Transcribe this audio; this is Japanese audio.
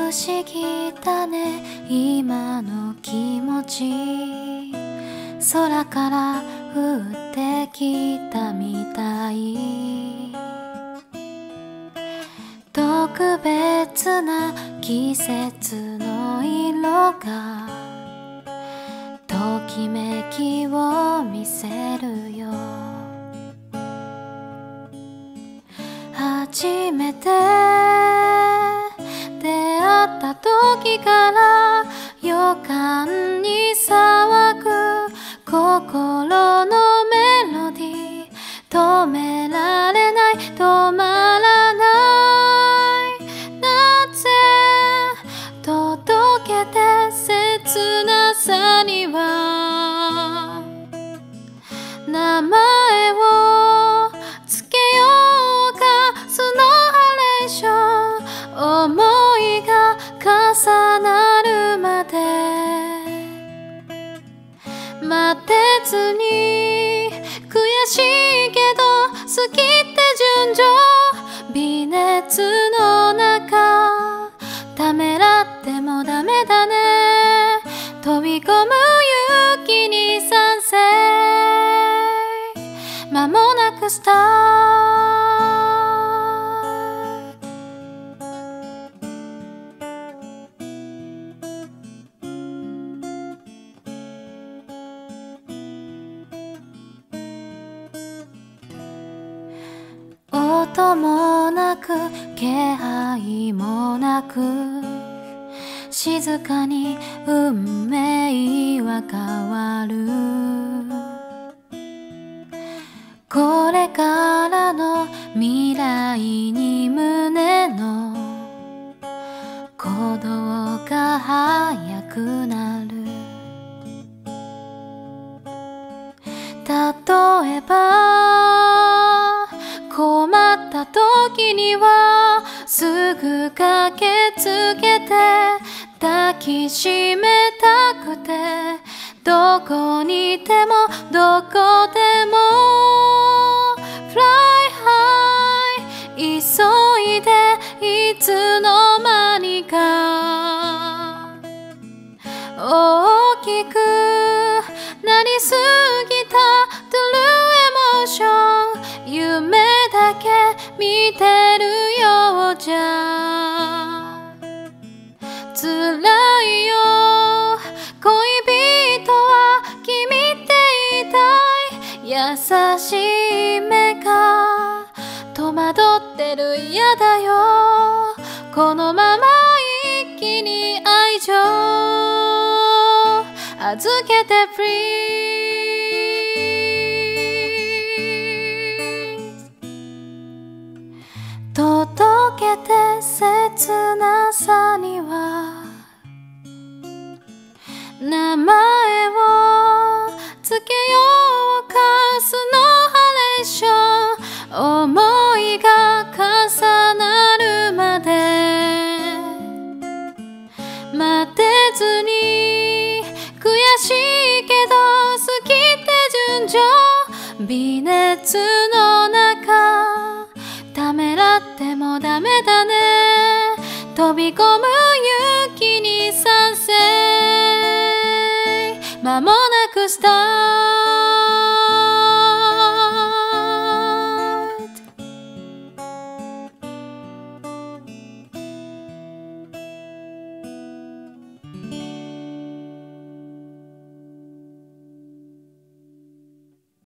不思議だね今の気持ち、空から降ってきたみたい。特別な季節の色がときめきを見せるよ。初めて出会った時から予感に騒ぐ心のメロディー、止められない止まらない、なぜ届けて切なさには名前をつけようか、スノーハレーション、思いが重なるまで待てずに、悔しいけど好きって順序、微熱の中ためらってもダメだね、飛び込む勇気に賛成、間もなくスタート。音もなく気配もなく静かに運命は変わる。これからの未来に胸の鼓動が速くなる。例えば困った時にはすぐ駆けつけて抱きしめたくて、どこにいてもどこでも Fly high 急いでいつの間にか大きくなりすぎた True emotion、 夢だけ見てるようじゃ辛いよ、恋人は君って言いたい、優しい目が戸惑ってる、嫌だよ、このまま一気に愛情預けて Please。届けて切なさには名前をつけようか、スノーハレーション、思いが重なるまで待てずに、悔しいけど好きって順序、微熱の中ためらってもダメだね、飛び込む勇気に賛成、間もなくスタート。